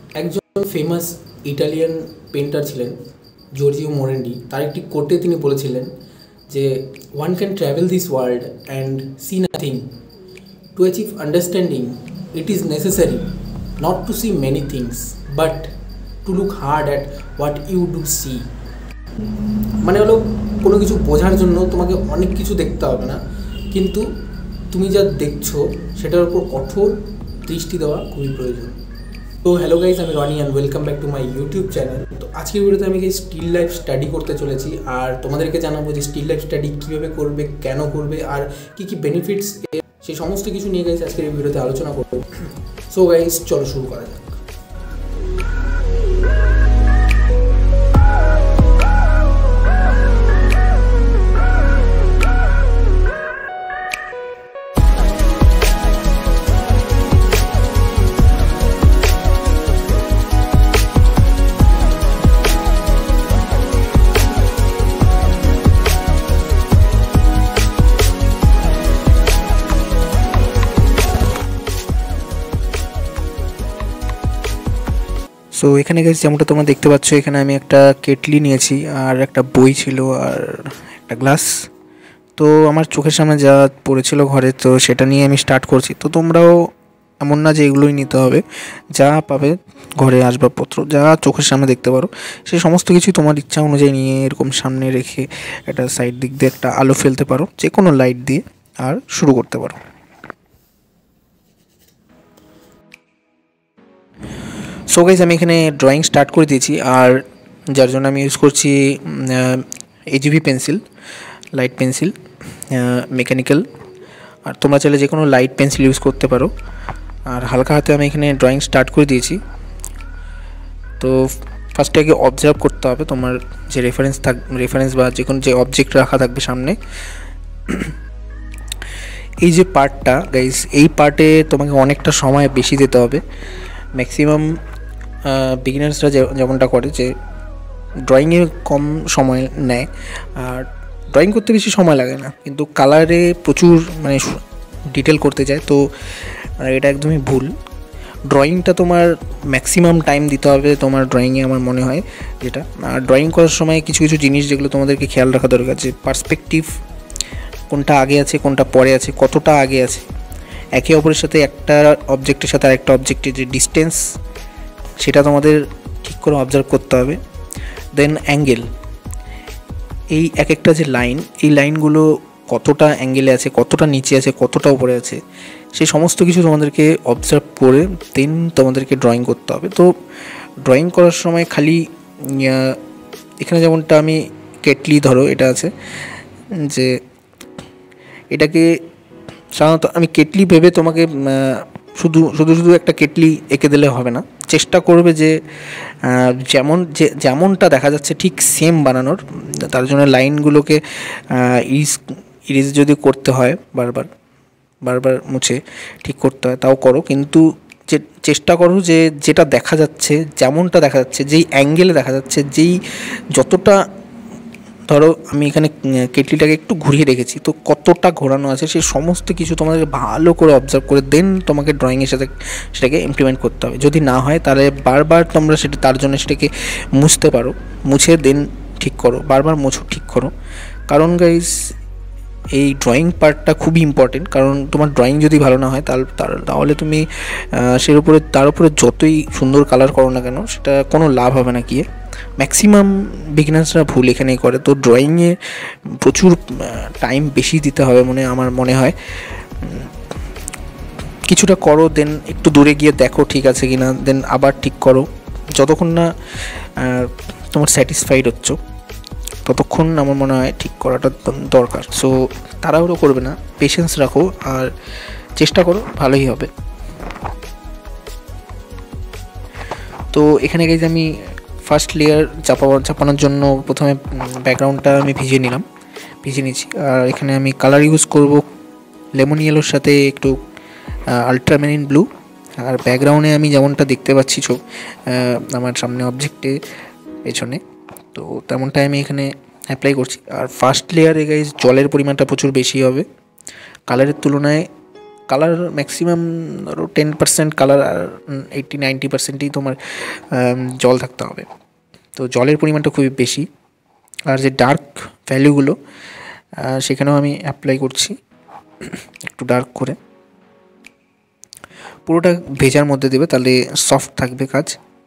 একজন famous Italian painter ছিলেন Giorgio Morandi. তার একটি কোটে তিনি বলেছিলেন যে one can travel this world and see nothing. To achieve understanding it is necessary not to see many things but to look hard at what you do see. মানে হলো কোনো কিছু বোঝার জন্য তোমাকে অনেক কিছু দেখতে হবে না, কিন্তু তুমি যা দেখছো সেটার উপর কঠোর দৃষ্টি দেওয়া খুবই প্রয়োজন। তো হ্যালো গাইজ, আমি Roni and welcome back to my YouTube channel. তো আজকের ভিডিওতে আমি স্টিল লাইফ স্টাডি করতে চলেছি, আর তোমাদেরকে জানাবো যে স্টিল লাইফ স্টাডি কীভাবে করবে, কেন করবে, আর কী কী বেনিফিটস, সেই সমস্ত কিছু নিয়ে গাইজ আজকের এই ভিডিওতে আলোচনা করবো। সো গাইজ চলো শুরু করা যাক। সো এখানে গেছি যেমনটা তোমরা দেখতে পাচ্ছ, এখানে আমি একটা কেটলি নিয়েছি, আর একটা বই ছিল, আর একটা গ্লাস। তো আমার চোখের সামনে যা পড়েছিল ঘরে, তো সেটা নিয়ে আমি স্টার্ট করছি। তো তোমরাও এমন না যে এগুলোই নিতে হবে, যা পাবে ঘরে আসবাবপত্র, যা চোখের সামনে দেখতে পারো, সেই সমস্ত কিছুই তোমার ইচ্ছা অনুযায়ী নিয়ে এরকম সামনে রেখে একটা সাইড দিক দিয়ে একটা আলো ফেলতে পারো, যে কোনো লাইট দিয়ে, আর শুরু করতে পারো। সো গাইজ আমি এখানে ড্রয়িং স্টার্ট করে দিয়েছি, আর যার জন্য আমি ইউজ করছি এজিভি পেন্সিল, লাইট পেন্সিল, মেকানিক্যাল, আর তোমরা চাইলে যে কোনো লাইট পেন্সিল ইউজ করতে পারো। আর হালকা হাতে আমি এখানে ড্রয়িং স্টার্ট করে দিয়েছি। তো ফার্স্টে আগে অবজার্ভ করতে হবে তোমার যে রেফারেন্স বা যে কোনো যে অবজেক্ট রাখা থাকবে সামনে। এই যে পার্টটা গাইজ, এই পার্টে তোমাকে অনেকটা সময় বেশি দিতে হবে। ম্যাক্সিমাম বিগিনার্সরা যেমনটা করে যে ড্রয়িংয়ে কম সময় নেয়, আর ড্রয়িং করতে বেশি সময় লাগে না, কিন্তু কালারে প্রচুর মানে ডিটেল করতে যায়। তো এটা একদমই ভুল। ড্রয়িংটা তোমার ম্যাক্সিমাম টাইম দিতে হবে তোমার ড্রয়িংয়ে, আমার মনে হয় যেটা। আর ড্রয়িং করার সময় কিছু কিছু জিনিস যেগুলো তোমাদেরকে খেয়াল রাখা দরকার, যে পার্সপেক্টিভ কোনটা আগে আছে, কোনটা পরে আছে, কতটা আগে আছে, একে অপরের সাথে একটা অবজেক্টের সাথে আরেকটা অবজেক্টের যে ডিস্টেন্স, সেটা তোমাদের ঠিক করে অবজার্ভ করতে হবে। দেন অ্যাঙ্গেল, এই এক একটা যে লাইন, এই লাইনগুলো কতটা অ্যাঙ্গেলে আছে, কতটা নিচে আছে, কতটা উপরে আছে, সেই সমস্ত কিছু তোমাদেরকে অবজার্ভ করে দেন তোমাদেরকে ড্রয়িং করতে হবে। তো ড্রয়িং করার সময় খালি এখানে যেমনটা আমি কেটলি ধরো এটা আছে, যে এটাকে সাধারণত আমি কেটলি ভেবে তোমাকে শুধু শুধু শুধু একটা কেটলি এঁকে দিলে হবে না। চেষ্টা করবে যে যেমনটা দেখা যাচ্ছে ঠিক সেম বানানোর। তার জন্য লাইনগুলোকে ইরিজ যদি করতে হয়, বারবার বারবার মুছে ঠিক করতে হয়, তাও করো, কিন্তু চেষ্টা করো যে যেটা দেখা যাচ্ছে, যেমনটা দেখা যাচ্ছে, যেই অ্যাঙ্গেলে দেখা যাচ্ছে, যেই যতটা, ধরো আমি এখানে কেটলিটাকে একটু ঘুরিয়ে রেখেছি, তো কতটা ঘোরানো আছে সেই সমস্ত কিছু তোমাদের ভালো করে অবজার্ভ করে দেন তোমাকে ড্রয়িংয়ের সাথে সেটাকে ইমপ্লিমেন্ট করতে হবে। যদি না হয় তাহলে বারবার তোমরা সেটা, তার জন্য সেটাকে মুছতে পারো, মুছে দেন ঠিক করো, বারবার মুছো, ঠিক করো। কারণ গাইজ এই ড্রয়িং পার্টটা খুবই ইম্পর্টেন্ট। কারণ তোমার ড্রয়িং যদি ভালো না হয় তাহলে তুমি তার উপরে যতই সুন্দর কালার করো না কেন, সেটা কোনো লাভ হবে না গিয়ে। ম্যাক্সিমাম বিগিনার্সরা ভুল এখানেই করে। তো ড্রয়িংয়ে প্রচুর টাইম বেশি দিতে হবে আমার মনে হয়। কিছুটা করো, দেন একটু দূরে গিয়ে দেখো ঠিক আছে কি না, দেন আবার ঠিক করো। যতক্ষণ না তোমার স্যাটিসফাইড হচ্ছ, ততক্ষণ আমার মনে হয় ঠিক করাটা দরকার। সো তাড়াহুড়ো করবে না, পেশেন্স রাখো, আর চেষ্টা করো, ভালোই হবে। তো এখানে গেছে আমি ফার্স্ট লেয়ার চাপানোর জন্য প্রথমে ব্যাকগ্রাউন্ডটা আমি ভিজিয়ে নিয়েছি। আর এখানে আমি কালার ইউজ করব লেমন ইয়েলোর সাথে একটু আলট্রামেরিন ব্লু। আর ব্যাকগ্রাউন্ডে আমি যেমনটা দেখতে পাচ্ছি আমার সামনে অবজেক্টে পেছনে, তো তেমনটাই আমি এখানে অ্যাপ্লাই করছি। আর ফার্স্ট লেয়ারে গাইজ জলের পরিমাণটা প্রচুর বেশি হবে, কালারের তুলনায় কালার ম্যাক্সিমাম ধরো 10% কালার, আর 80-90%ই তোমার জল থাকতে হবে। তো জলের পরিমাণটা খুবই বেশি। আর যে ডার্ক ভ্যালুগুলো সেখানেও আমি অ্যাপ্লাই করছি একটু ডার্ক করে। পুরোটা ভেজার মধ্যে দেবে, তাহলে সফট থাকবে কাজ।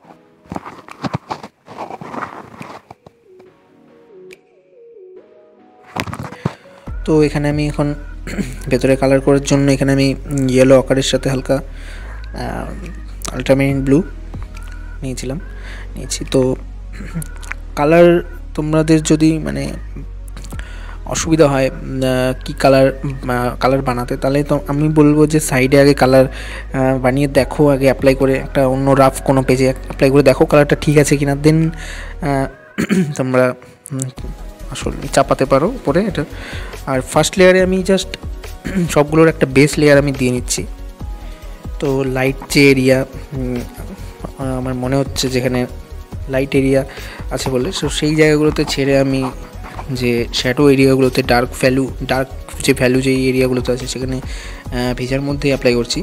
তো এখানে আমি এখন ভেতরে কালার করার জন্য এখানে আমি ইয়েলো আকারের সাথে হালকা আল্ট্রামেরিন ব্লু নিয়েছি। তো কালার তোমাদের যদি মানে অসুবিধা হয় কি কালার বানাতে, তাহলে তো আমি বলবো যে সাইডে আগে কালার বানিয়ে দেখো, আগে অ্যাপ্লাই করে একটা অন্য রাফ কোনো পেজে অ্যাপ্লাই করে দেখো কালারটা ঠিক আছে কিনা, দেন তোমরা আসলে চাপাতে পারো উপরে এটা। আর ফার্স্ট লেয়ারে আমি জাস্ট সবগুলোর একটা বেস লেয়ার আমি দিয়ে নিচ্ছি। তো লাইট যে এরিয়া আমার মনে হচ্ছে যেখানে লাইট এরিয়া আছে বলে, সো সেই জায়গাগুলোতে ছেড়ে আমি যে শ্যাডো এরিয়াগুলোতে ডার্ক যে ভ্যালু যেই এরিয়াগুলোতে আছে সেখানে ভেজার মধ্যে অ্যাপ্লাই করছি।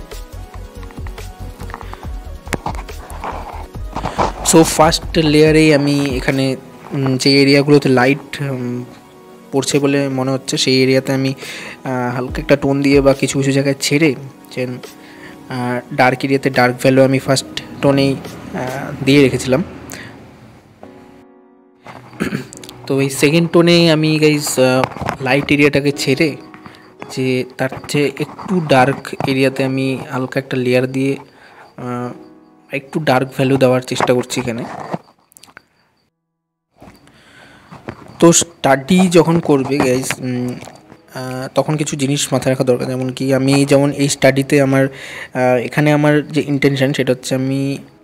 সো ফার্স্ট লেয়ারেই আমি এখানে যে এরিয়াগুলোতে লাইট পড়ছে বলে মনে হচ্ছে সেই এরিয়াতে আমি হালকা একটা টোন দিয়ে বা কিছু কিছু জায়গায় ছেড়ে যে ডার্ক এরিয়াতে ডার্ক ভ্যালু আমি ফার্স্ট টোনেই দিয়ে রেখেছিলাম। তো এই সেকেন্ড টোনে আমি গাইজ লাইট এরিয়াটাকে ছেড়ে যে তার চেয়ে একটু ডার্ক এরিয়াতে আমি হালকা একটা লেয়ার দিয়ে একটু ডার্ক ভ্যালু দেওয়ার চেষ্টা করছি এখানে। তো স্টাডি যখন করবে গাইজ তখন কিছু জিনিস মাথায় রাখা দরকার, যেমন কি আমি যেমন এই স্টাডিতে এখানে আমার যে ইন্টেনশন সেটা হচ্ছে আমি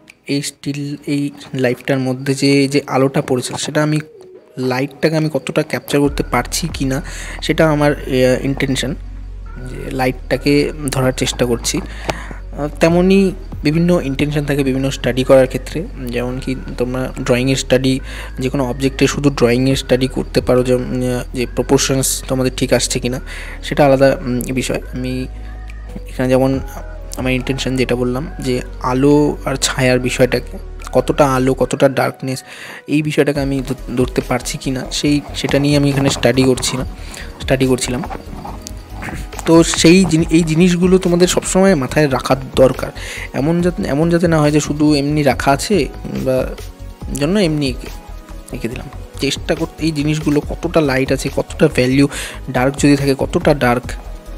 এই লাইফটার মধ্যে যে আলোটা পড়েছিল সেটা লাইটটাকে আমি কতটা ক্যাপচার করতে পারছি কি না সেটা আমার ইন্টেনশন, যে লাইটটাকে ধরার চেষ্টা করছি। তেমনই বিভিন্ন ইন্টেনশন থাকে বিভিন্ন স্টাডি করার ক্ষেত্রে, যেমন কি তোমরা ড্রয়িংয়ের স্টাডি যে কোনো অবজেক্টে শুধু ড্রয়িংয়ের স্টাডি করতে পারো, যে প্রপোর্শনস তোমাদের ঠিক আসছে কি না সেটা আলাদা বিষয়। আমি এখানে যেমন আমার ইন্টেনশন যেটা বললাম যে আলো আর ছায়ার বিষয়টাকে, কতটা আলো কতটা ডার্কনেস এই বিষয়টাকে আমি ধরতে পারছি কি না সেটা নিয়ে আমি এখানে স্টাডি করছিলাম। তো এই জিনিসগুলো তোমাদের সবসময় মাথায় রাখার দরকার, এমন যাতে না হয় যে শুধু এমনি রাখা আছে বা জন্য এমনি এঁকে দিলাম। চেষ্টা করতে এই জিনিসগুলো কতটা লাইট আছে, কতটা ভ্যালু, ডার্ক যদি থাকে কতটা ডার্ক,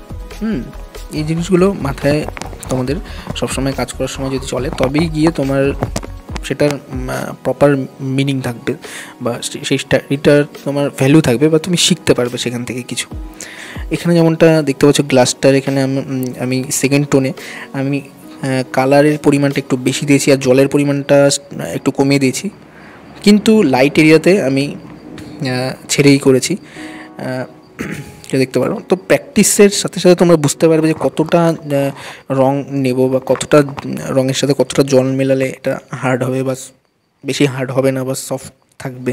এই জিনিসগুলো মাথায় তোমাদের সবসময় কাজ করার সময় যদি চলে তবেই গিয়ে তোমার সেটার প্রপার মিনিং থাকবে বা সেই স্টাডিটার তোমার ভ্যালু থাকবে বা তুমি শিখতে পারবে সেখান থেকে কিছু। এখানে যেমনটা দেখতে পাচ্ছ গ্লাসটার এখানে আমি সেকেন্ড টোনে আমি কালারের পরিমাণটা একটু বেশি দিয়েছি আর জলের পরিমাণটা একটু কমিয়ে দিয়েছি, কিন্তু লাইট এরিয়াতে আমি ছেড়েই করেছি, দেখতে পারো। তো প্র্যাকটিসের সাথে সাথে তোমরা বুঝতে পারবে যে কতটা রং নেব বা কতটা রঙের সাথে কতটা জল মেলালে এটা হার্ড হবে বা বেশি হার্ড হবে না বা সফট থাকবে।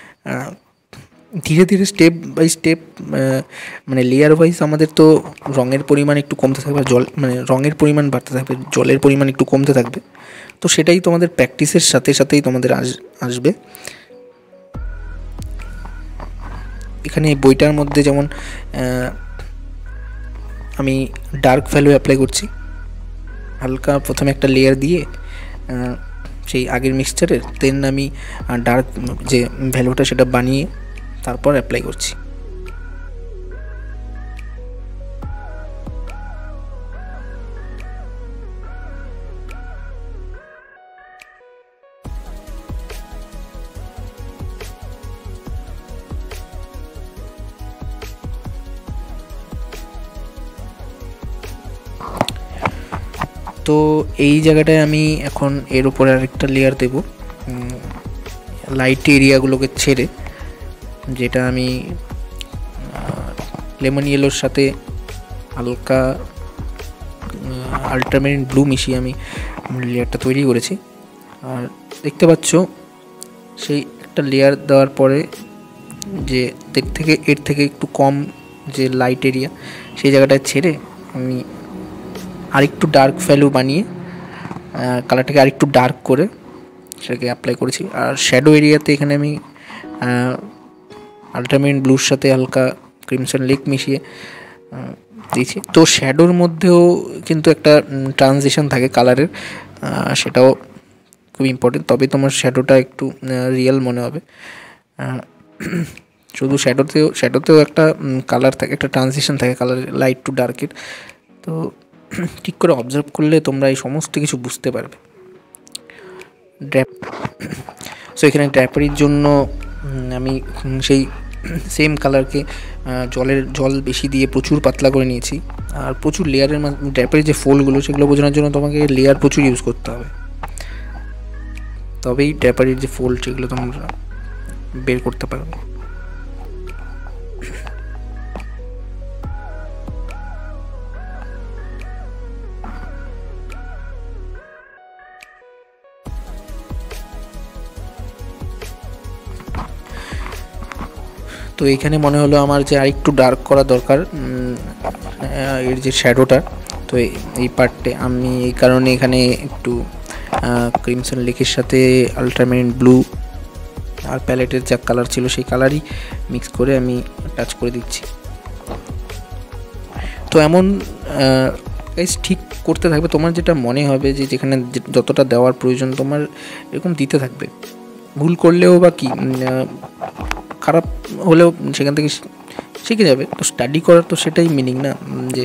ধীরে ধীরে স্টেপ বাই স্টেপ মানে লেয়ার ওয়াইজ আমাদের তো রঙের পরিমাণ একটু কমতে থাকবে, রঙের পরিমাণ বাড়তে থাকবে, জলের পরিমাণ একটু কমতে থাকবে। তো সেটাই তোমাদের প্র্যাকটিসের সাথে সাথেই তোমাদের আসবে। এখানে বইটার মধ্যে যেমন আমি ডার্ক ভ্যালু অ্যাপ্লাই করছি হালকা, প্রথমে একটা লেয়ার দিয়ে সেই আগের মিক্সচারের, দেন আমি ডার্ক যে ভ্যালুটা সেটা বানিয়ে তারপর অ্যাপ্লাই করছি। তো এই জায়গাটায় আমি এখন এর উপরে আরেকটা লেয়ার দেব লাইট এরিয়াগুলোকে ছেড়ে, যেটা আমি লেমন ইয়েলোর সাথে হালকা আল্ট্রামেরিন ব্লু মিশিয়ে আমি লেয়ারটা তৈরি করেছি। আর দেখতে পাচ্ছ সেই একটা লেয়ার দেওয়ার পরে যে এর থেকে একটু কম যে লাইট এরিয়া সেই জায়গাটায় ছেড়ে আমি আরেকটু ডার্ক ভ্যালু বানিয়ে কালারটাকে আরেকটু ডার্ক করে সেটাকে অ্যাপ্লাই করেছি। আর শ্যাডো এরিয়াতে এখানে আমি আল্ট্রামেরিন ব্লুর সাথে হালকা ক্রিমসন লেক মিশিয়ে দিয়েছি। তো শ্যাডোর মধ্যেও কিন্তু একটা ট্রানজিশন থাকে কালারের, সেটাও খুব ইম্পর্টেন্ট, তবে তোমার শ্যাডোটা একটু রিয়েল মনে হবে। শুধু শ্যাডোতেও একটা কালার থাকে, একটা ট্রানজিশন থাকে কালারের, লাইট টু ডার্কের। তো ঠিক করে অবজার্ভ করলে তোমরা এই সমস্ত কিছু বুঝতে পারবে। সো এখানে ড্র্যাপারির জন্য আমি সেই সেম কালারকে জল বেশি দিয়ে প্রচুর পাতলা করে নিয়েছি। আর প্রচুর লেয়ারের ড্র্যাপারির যে ফোল্ডগুলো সেগুলো বোঝানোর জন্য তোমাকে লেয়ার প্রচুর ইউজ করতে হবে, তবেই ড্র্যাপারির যে ফোল্ড সেগুলো তোমরা বের করতে পারবে। তো এখানে মনে হলো আমার যে আরেকটু ডার্ক করা দরকার এর যে শ্যাডোটা। তো এই পার্টে আমি এই কারণে এখানে একটু ক্রিমসন লেকের সাথে আল্ট্রামেরিন ব্লু আর প্যালেটের যা কালার ছিল সেই কালারই মিক্স করে আমি টাচ করে দিচ্ছি। তো এমন ঠিক করতে থাকবে, তোমার যেটা মনে হবে যে যেখানে যতটা দেওয়ার প্রয়োজন তোমার এরকম দিতে থাকবে। ভুল করলেও বা কি খারাপ হলেও সেখান থেকে শিখে যাবে। তো স্টাডি করার তো সেটাই মিনিং না, যে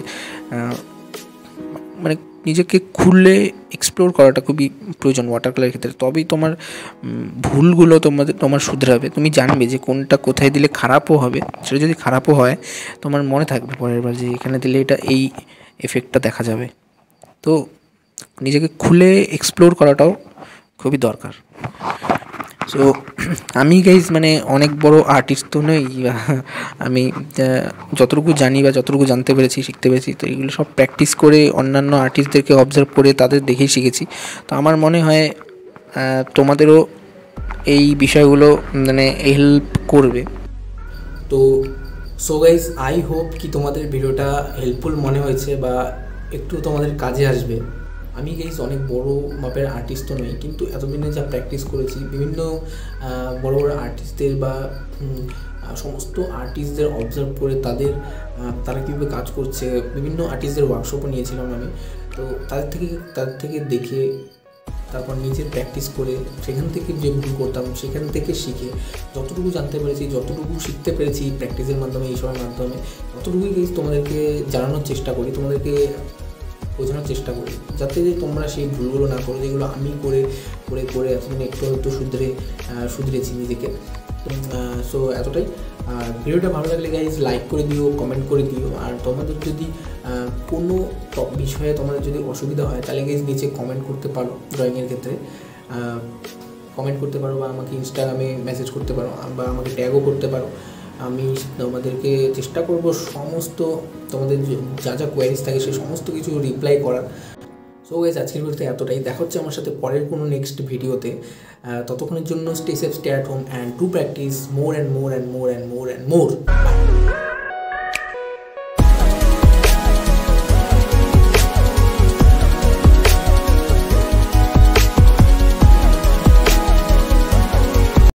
মানে নিজেকে খুলে এক্সপ্লোর করাটা খুবই প্রয়োজন ওয়াটার কালারের ক্ষেত্রে। তবেই তোমার ভুলগুলো তোমার শুধরাবে, তুমি জানবে যে কোনটা কোথায় দিলে খারাপও হবে। সেটা যদি খারাপও হয় তোমার মনে থাকবে পরের বার যে এখানে দিলে এটা এই এফেক্টটা দেখা যাবে। তো নিজেকে খুলে এক্সপ্লোর করাটাও খুবই দরকার। সো আমি গাইজ মানে অনেক বড় আর্টিস্ট তো নই, আমি যতটুকু জানি বা যতটুকু জানতে পেরেছি শিখতে পেরেছি তো এগুলো সব প্র্যাকটিস করে অন্যান্য আর্টিস্টদেরকে অবজার্ভ করে তাদের দেখেই শিখেছি। তো আমার মনে হয় তোমাদেরও এই বিষয়গুলো মানে হেল্প করবে। তো সো গাইজ আই হোপ কি তোমাদের ভিডিওটা হেল্পফুল মনে হয়েছে বা একটু তোমাদের কাজে আসবে। আমি গাইজ অনেক বড় মাপের আর্টিস্ট তো নই, কিন্তু এতদিনে যা প্র্যাকটিস করেছি বিভিন্ন বড় বড় আর্টিস্টদের বা সমস্ত আর্টিস্টদের অবজার্ভ করে তারা কীভাবে কাজ করছে, বিভিন্ন আর্টিস্টদের ওয়ার্কশপও নিয়েছিলাম আমি। তো তাদের থেকে দেখে তারপর নিজের প্র্যাকটিস করে সেখান থেকে যে ভুল করতাম সেখান থেকে শিখে যতটুকু জানতে পেরেছি, যতটুকু শিখতে পেরেছি প্র্যাকটিসের মাধ্যমে, এইসবের মাধ্যমে ততটুকুই গাইজ তোমাদেরকে জানানোর চেষ্টা করি, তোমাদেরকে বোঝানোর চেষ্টা করি, যাতে তোমরা সেই ভুলগুলো না করো যেগুলো আমি করে করে করে এতদিন একটু শুধরেছি নিজেকে। সো এতটাই। আর ভিডিওটা ভালো লাগলে গাইজ লাইক করে দিও, কমেন্ট করে দিও। আর তোমাদের যদি কোনো বিষয়ে তোমাদের যদি অসুবিধা হয় তাহলে গাইজ নিচে কমেন্ট করতে পারো, ড্রয়িংয়ের ক্ষেত্রে কমেন্ট করতে পারো বা আমাকে ইনস্টাগ্রামে মেসেজ করতে পারো বা আমাকে ট্যাগও করতে পারো। আমি তোমাদেরকে চেষ্টা করব সমস্ত তোমাদের যা যা কোয়ারিজ থাকে সেই সমস্ত কিছু রিপ্লাই করার। সো গাইজ আজকের ভিডিওতে এতটাই। দেখা হচ্ছে আমার সাথে পরের কোনো নেক্সট ভিডিওতে। ততক্ষণের জন্য stay safe, stay at home and do practice more and more and more and more and more.